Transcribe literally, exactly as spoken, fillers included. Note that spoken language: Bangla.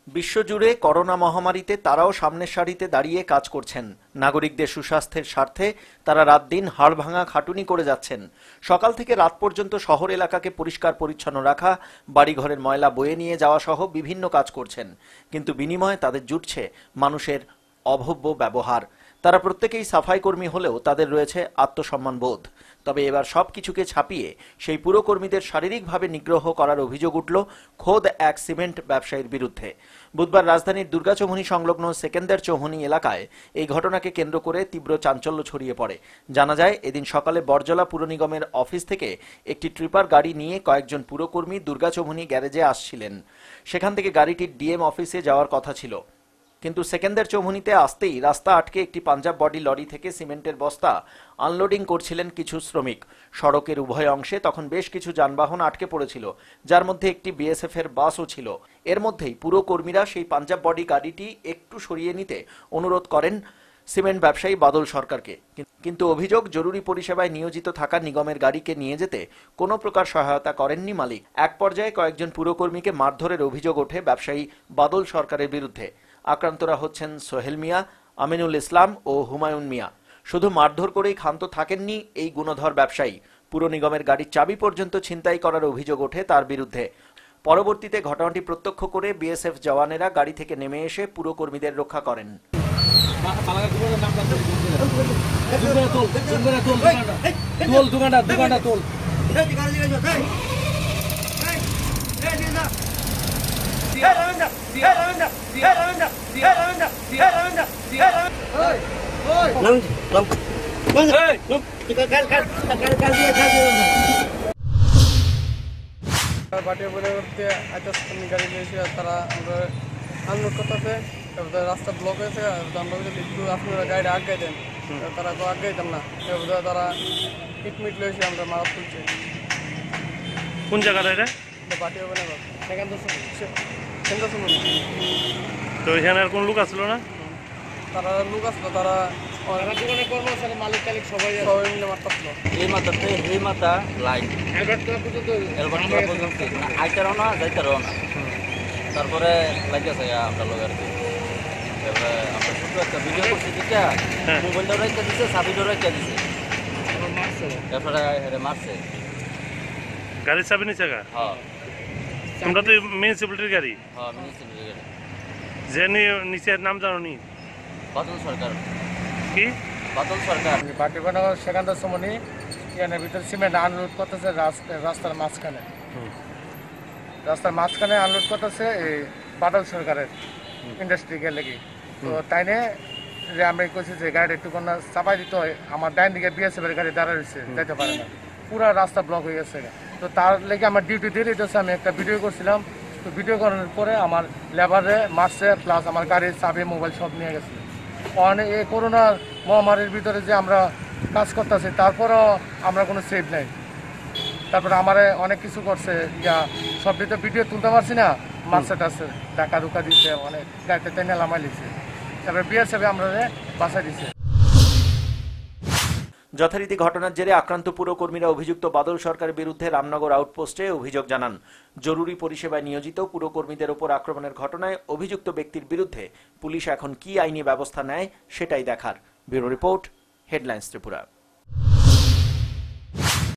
বিশ্বজুড়ে করোনা মহামারীতে তারাও সামনের সারিতে দাঁড়িয়ে কাজ করছেন। নাগরিকদের সুস্বাস্থ্যের স্বার্থে তারা রাত দিন হাড়ভাঙা খাটুনি করে যাচ্ছেন। সকাল থেকে রাত পর্যন্ত শহর এলাকাকে পরিষ্কার পরিচ্ছন্ন রাখা, বাড়িঘরের ময়লা বয়ে নিয়ে যাওয়া সহ বিভিন্ন কাজ করছেন, কিন্তু বিনিময়ে তাদের জুটছে মানুষের অভব্য ব্যবহার। তারা প্রত্যেকেই সাফাই কর্মী হলেও তাদের রয়েছে আত্মসম্মান বোধ। তবে এবার সবকিছুকে ছাপিয়ে সেই পুরকর্মীদের শারীরিকভাবে নিগ্রহ করার অভিযোগ উঠল খোদ এক সিমেন্ট ব্যবসায়ীর বিরুদ্ধে। বুধবার রাজধানীর দুর্গাচৌমুহনী সংলগ্ন সেকেন্দার চৌমুহনী এলাকায় এই ঘটনাকে কেন্দ্র করে তীব্র চাঞ্চল্য ছড়িয়ে পড়ে। জানা যায়, এদিন সকালে বরজলা পুর নিগমের অফিস থেকে একটি ট্রিপার গাড়ি নিয়ে কয়েকজন পুরকর্মী দুর্গাচৌমুহনী গ্যারেজে আসছিলেন। সেখান থেকে গাড়িটির ডিএম অফিসে যাওয়ার কথা ছিল, কিন্তু সেকেন্দার চৌমুহনীতে আসতেই রাস্তা আটকে একটি পাঞ্জাব বডি লরি থেকে সিমেন্টের বস্তা আনলোডিং করছিলেন কিছু শ্রমিক। সড়কের উভয় অংশে তখন বেশ কিছু যানবাহন আটকে পড়েছিল, যার মধ্যে একটি বিএসএফ এর বাসও ছিল। এর মধ্যেই পুরো কর্মীরা সেই পাঞ্জাব বডি গাড়িটি একটু সরিয়ে নিতে অনুরোধ করেন সিমেন্ট ব্যবসায়ী বাদল সরকারকে, কিন্তু অভিযোগ, জরুরি পরিষেবায় নিয়োজিত থাকা নিগমের গাড়িকে নিয়ে যেতে কোনো প্রকার সহায়তা করেননি মালিক। এক পর্যায়ে কয়েকজন পুরকর্মীকে মারধরের অভিযোগ ওঠে ব্যবসায়ী বাদল সরকারের বিরুদ্ধে। আক্রান্তরা হচ্ছেন সোহেল মিয়া, আমিনুল ইসলাম ও হুমায়ুন মিয়া। শুধু মারধর করেই ক্ষান্ত থাকেননি এই গুণধর ব্যবসায়ী, পুর নিগমের গাড়ির চাবি পর্যন্ত ছিনতাই করার অভিযোগ ওঠে তার বিরুদ্ধে। পরবর্তীতে ঘটনাটি প্রত্যক্ষ করে বিএসএফ জওয়ানেরা গাড়ি থেকে নেমে এসে পুরকর্মীদের রক্ষা করেন। রাস্তা ব্লক হয়েছে, আপনারা গাড়ি আগে দেন, তারা তো আগে দেন না, তারা কিটমিট লয়েছে, আমরা মারা তুলছে। কোন জায়গাটা এটা? বাটি হবে না, তো এখানে আর কোন লোক আসলো না? তারা লোক আসলো, তারা দোকানে কর্মচারী, মালিক টালিক সবাই সবাই মিলে মারতাছিল। এই মাথাতে এই মাথা লাইন আইতারও না যাইতারও না, তারপরে লাগেছে আমরা লোক আর কি। এবারে আমরা শুধু একটা ভিডিও করছি, যেটা মোবাইলটাও রেখে দিচ্ছে, চাবিটাও রেখে দিচ্ছে, তারপরে মারছে। গাড়ির চাবি নিচে? হ্যাঁ, তোমরা তো মিউনিসিপ্যালিটির গাড়ি? হ্যাঁ, মিউনিসিপ্যালিটির গাড়ি। যে নিচের নাম জানো নি? বাদল সরকার। কি বাদল সরকার? বাটি বানাবো সেখানকার সময় এখানের ভিতরে সিমেন্ট আনলোড করতেছে রাস্তার মাঝখানে, রাস্তার মাঝখানে আনলোড করতেছে এই বাদল সরকারের ইন্ডাস্ট্রি গেলে কি। তো তাই নিয়ে যে আমি কইছি যে গাড়ি একটু কোনো চাপাই দিতে হয়, আমার ডাইন দিকে বিএসএফ এর গাড়ি দাঁড়া রয়েছে, যেতে পারে না, পুরা রাস্তা ব্লক হয়ে গেছে। তো তার লেগে আমার ডিউটি দিয়ে দিতেছে, আমি একটা ভিডিও করছিলাম। তো ভিডিও করার পরে আমার লেবারে মারছে, প্লাস আমার গাড়ির চাবি মোবাইল সব নিয়ে গেছে। অনেক এই করোনা মহামারীর ভিতরে যে আমরা কাজ করতেছি, তারপরও আমরা কোনো সেভ নেই। তারপরে আমার অনেক কিছু করছে, যা সব দিতে ভিডিও তুলতে পারছি না, মারছে টাছে, টাকা রুকা দিচ্ছে, অনেক গাড়িতে টেনে লামাই লিখছে। তারপরে বিএসএফ আমরা বাঁচাই দিচ্ছে। যথারীতি ঘটনার জেরে আক্রান্ত পুরকর্মীরা অভিযুক্ত বাদল সরকারের বিরুদ্ধে রামনগর আউটপোস্টে অভিযোগ জানান। জরুরি পরিষেবায় নিয়োজিত পুরকর্মীদের উপর আক্রমণের ঘটনায় অভিযুক্ত ব্যক্তির বিরুদ্ধে পুলিশ এখন কি আইনি ব্যবস্থা নেয় সেটাই দেখার। Bureau report, headlines Tripura.